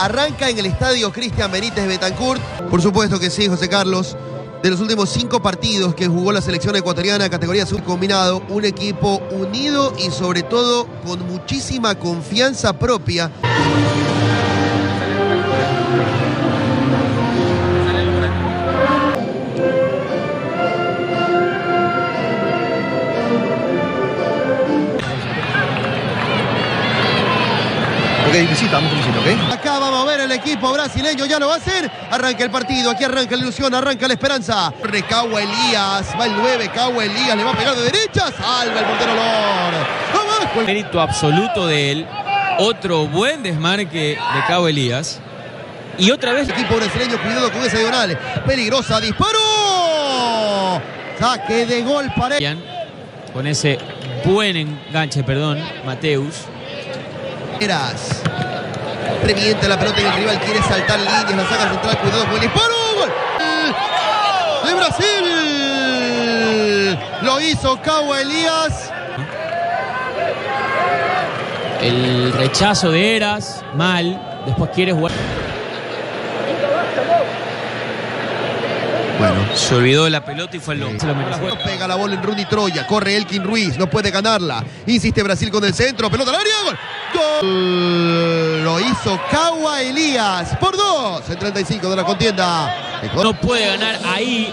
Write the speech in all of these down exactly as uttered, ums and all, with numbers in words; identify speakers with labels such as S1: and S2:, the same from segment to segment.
S1: arranca en el estadio Cristian Benítez Betancourt. Por supuesto que sí, José Carlos. De los últimos cinco partidos que jugó la selección ecuatoriana categoría subcombinado, un equipo unido y sobre todo con muchísima confianza propia.
S2: Ok, visita, vamos con visita, ¿ok?
S1: Acá vamos a ver el equipo brasileño, ya lo va a hacer. Arranca el partido, aquí arranca la ilusión, arranca la esperanza. Recagua Elías, va el nueve, Cagua Elías, le va a pegar de derecha, salva el portero Lor.
S3: El mérito absoluto de él, otro buen desmarque de Cagua Elías. Y otra vez...
S1: El equipo brasileño, cuidado con esa diagonal, peligrosa, disparo. Saque de gol para él.
S3: Con ese buen enganche, perdón, Mateus.
S1: Eras. Revienta la pelota y el rival quiere saltar líneas, la saca central, cuidado con el disparo. ¡Gol! ¡De Brasil! Lo hizo Cagua Elías.
S3: El rechazo de Eras, mal. Después quiere jugar.
S1: Bueno,
S3: se olvidó de la pelota y fue el loco.
S1: Sí. Pega la bola en Rudy Troya, corre Elkin Ruiz, no puede ganarla. Insiste Brasil con el centro, pelota al área, gol. Gol. Lo hizo Cagua Elías por dos en treinta y cinco de la contienda.
S3: No puede ganar ahí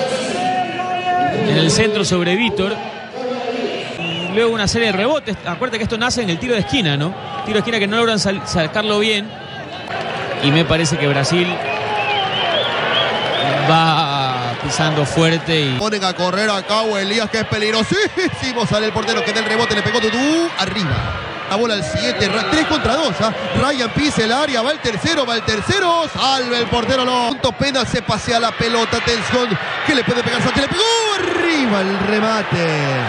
S3: en el centro sobre Vítor. Luego una serie de rebotes. Acuérdate que esto nace en el tiro de esquina, ¿no? Tiro de esquina que no logran sacarlo bien. Y me parece que Brasil va pisando fuerte y...
S1: Ponen a correr a Cagua Elías, que es peligrosísimo. Sale el portero, que del rebote, le pegó Tutú, arriba. La bola al siete, tres contra dos. ¿eh? Ryan pisa el área, va el tercero, va el tercero. Salve el portero, no. Punto pena, se pasea la pelota, atención. Que le puede pegar, Sánchez, le pegó arriba el remate.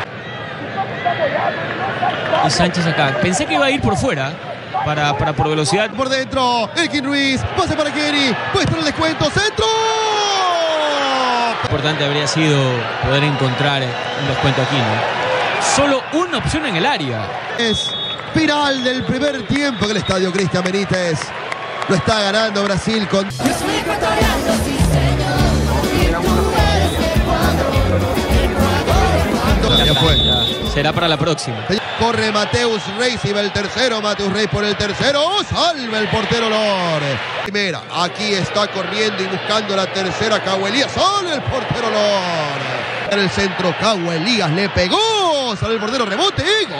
S3: Y Sánchez acá. Pensé que iba a ir por fuera. Para, para por velocidad.
S1: Por dentro, Elkin Ruiz, pase para Kenny, puesto el descuento, centro.
S3: Importante habría sido poder encontrar un descuento aquí, ¿no? Solo una opción en el área.
S1: Es final del primer tiempo en el estadio Cristian Benítez. Lo está ganando Brasil con...
S4: Yo soy ecuatoriano, sí señor.
S1: Ya fue.
S3: Será para la próxima.
S1: Corre Mateus Reis y va el tercero. Mateus Reis por el tercero. Salve el portero Lore. Primera. Aquí está corriendo y buscando la tercera. Cagua Elías. Sale el portero Lore. En el centro, Cagua Elías le pegó. Sale el portero, rebote.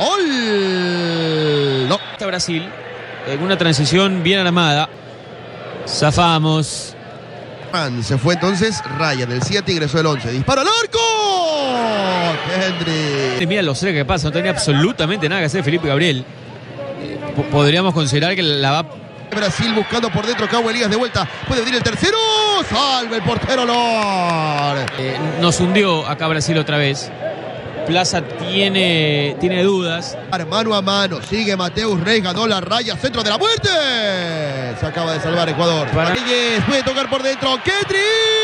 S1: Gol. No.
S3: Está Brasil en una transición bien armada. Zafamos.
S1: Se fue entonces Ryan. El siete ingresó el once. Disparo al arco. Kendrick.
S3: Mira lo cerca que pasa, no tenía absolutamente nada que hacer Felipe Gabriel. Eh, podríamos considerar que la va...
S1: Brasil buscando por dentro, Cagua Elías de vuelta. Puede venir el tercero. Salve el portero Lor.
S3: Eh, nos hundió acá Brasil otra vez. Plaza tiene, tiene dudas.
S1: Mano a mano, sigue Mateus Reis, ganó la raya, centro de la muerte. Se acaba de salvar Ecuador.
S3: Para...
S1: Reyes puede tocar por dentro. Kendrick.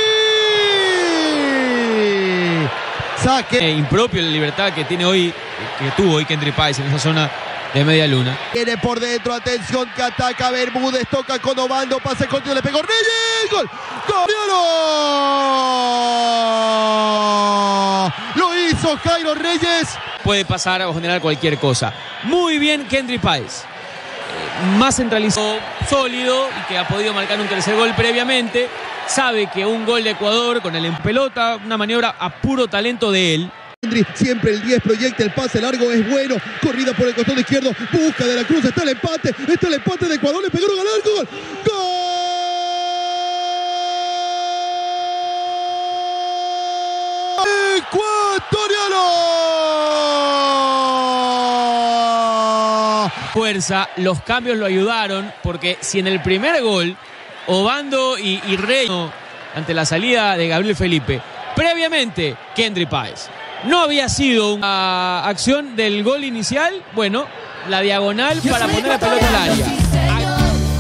S1: Saque.
S3: Eh, impropio la libertad que tiene hoy, que tuvo hoy Kendrick Páez en esa zona de media luna.
S1: Viene por dentro, atención que ataca Bermúdez, toca con Obando, pase corto, le pegó Reyes, gol, gol, lo hizo Jairo Reyes.
S3: Puede pasar o generar cualquier cosa. Muy bien Kendrick Páez, eh, más centralizado, sólido y que ha podido marcar un tercer gol previamente. Sabe que un gol de Ecuador con el en pelota, una maniobra a puro talento de él.
S1: Siempre el diez proyecta el pase largo, es bueno. Corrida por el costado izquierdo, busca de la Cruz, está el empate, está el empate de Ecuador, le pegaron al arco, gol. ¡Gol! ¡Ecuatoriano!
S3: Fuerza, los cambios lo ayudaron, porque si en el primer gol, Obando y, y Rey, ante la salida de Gabriel Felipe, previamente Kendrick Páez, no había sido una acción del gol inicial, bueno, la diagonal para poner la pelota al área.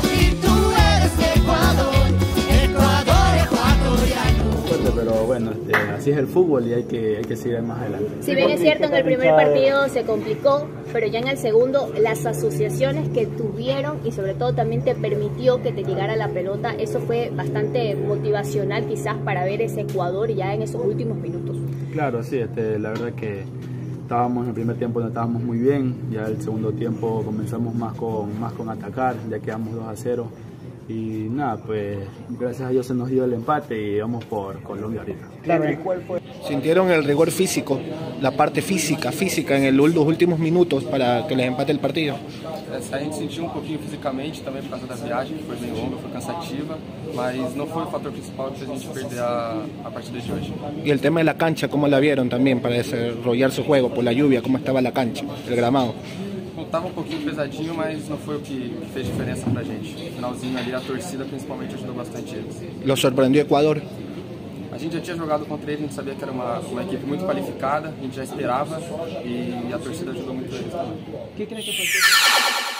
S4: Pero bueno,
S5: este, así es el fútbol y hay que, hay que seguir más adelante.
S6: Si bien es cierto, en el primer partido se complicó, pero ya en el segundo las asociaciones que tuvieron y sobre todo también te permitió que te llegara la pelota, eso fue bastante motivacional quizás para ver ese Ecuador ya en esos últimos minutos. Claro, sí, este, la verdad que estábamos en el primer tiempo, no estábamos muy bien, ya el segundo tiempo comenzamos más con, más con atacar, ya quedamos dos a cero. Y nada, pues gracias a Dios se nos dio el empate y vamos por Colombia ahorita.
S2: Claro. ¿Sintieron el rigor físico, la parte física, física en el, los últimos minutos para que les empate el partido?
S7: A gente sentiu um pouquinho fisicamente também por causa da viagem, que foi bem longa, foi cansativa, mas não foi o fator principal que fez a gente perder a, a partida de hoje.
S2: Y el tema de la cancha, ¿cómo la vieron también para desarrollar su juego por la lluvia? ¿Cómo estaba la cancha, el gramado?
S7: Estava um pouquinho pesadinho, mas não foi o que fez diferença pra gente. No finalzinho ali, a torcida principalmente ajudou bastante eles.
S2: ¿Lo sorprendió Ecuador?
S7: A gente já tinha jogado contra eles, a gente sabia que era uma, uma equipe muito qualificada, a gente já esperava e a torcida ajudou muito eles também.
S3: ¿Qué crees que